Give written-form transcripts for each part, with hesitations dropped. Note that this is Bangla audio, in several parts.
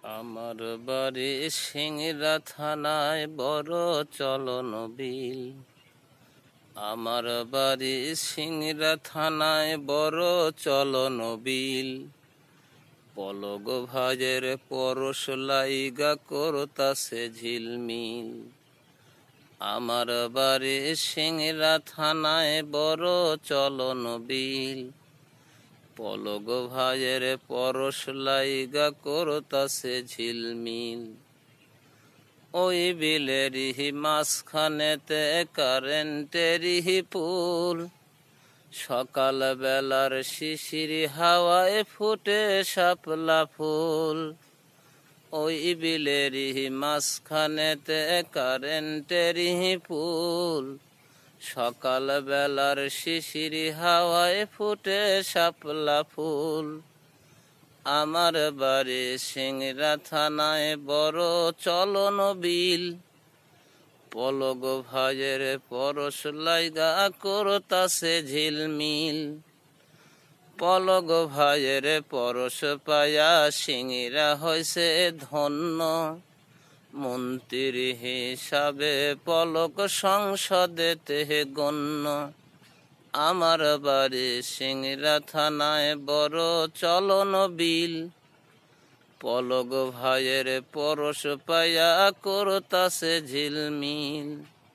আমার বাড়ি সিংড়া থানায় বড় চলন বিল। আমার বাড়ি সিংড়া থানায় বড় চলন বিল। পলগ ভাজের পরশ লাইগা করতাছে ঝিলমিল। আমার বাড়ি সিংড়া থানায় বড় চলন বিল। পলগ ভাজের পরশ লাইগা করতাছে ঝিলমিল। ওই বিলেরই মাঝখানেতে কারেন্টেরই পুল। সকাল বেলার শিশির হাওয়ায় ফুটে শাপলা ফুল। ওই বিলেরই মাঝখানেতে কারেন্টেরই পুল। সকাল বেলার শিশির হাওয়ায় ফুটে শাপলা ফুল। আমার বাড়ি সিংড়া থানায় বড় চলন বিল। পলগ ভাজের পরশ লাইগা করতাছে ঝিলমিল। পলগ ভাজের পরশ পায়া সিংড়া হইছে ধন্য। মন্ত্রী হিসাবে পলক সংসদেতে গণ্য। আমার বাড়ি সিংড়া থানায় বড় চলন বিল। পলগ ভাইয়ের পরশ পায়া করতাছে ঝিলমিল।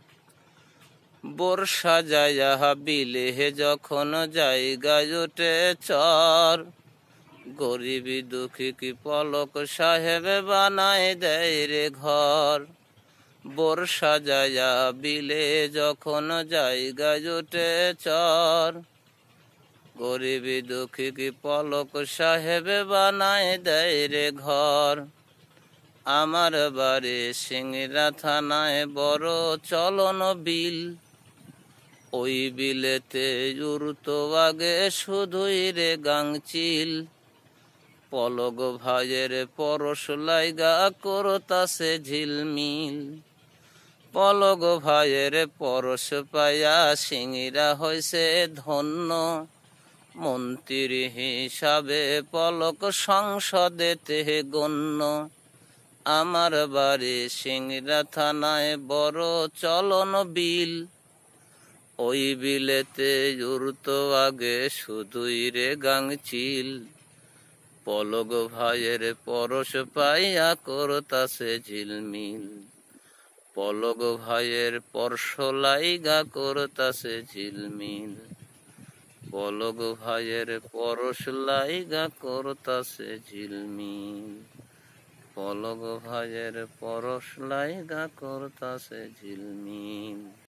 বর্ষা যায়া বিলে যখন জায়গায় ওঠে চর। গরিবি দুঃখী কি পলক সাহেব বানায় দেয় রে ঘর। বর্ষা যায়া বিলে যখন জায়গায় ওঠে চর। গরিবি দুঃখী কি পলক সাহেব বানায় দেয় রে ঘর। আমার বাড়ি সিংড়া থানায় বড় চলন বিল। ওই বিলেতে উড়তো আগে শুধুই রে গাংচিল। পলগ ভাইয়ের পরশ লাইগা করতাছে ঝিলমিল। পলগ ভাইয়ের পরশ পায়া সিংড়া হইছে ধন্য। মন্ত্রী হিসাবে পলক সংসদেতে গণ্য। আমার বাড়ি সিংড়া থানায় বড় চলন বিল। ওই বিলেতে উড়তো আগে শুধুই রে গাংচিল। পলগ ভাইয়ের পরশ পাইয়া করতাছে ঝিলমিল। পলগ ভাইয়ের পরশ লাইগা করতাছে ঝিলমিল। পলগ ভাইয়ের পরশ লাইগা করতাছে ঝিলমিল। পলগ ভাইয়ের পরশ লাইগা করতাছে ঝিলমিল।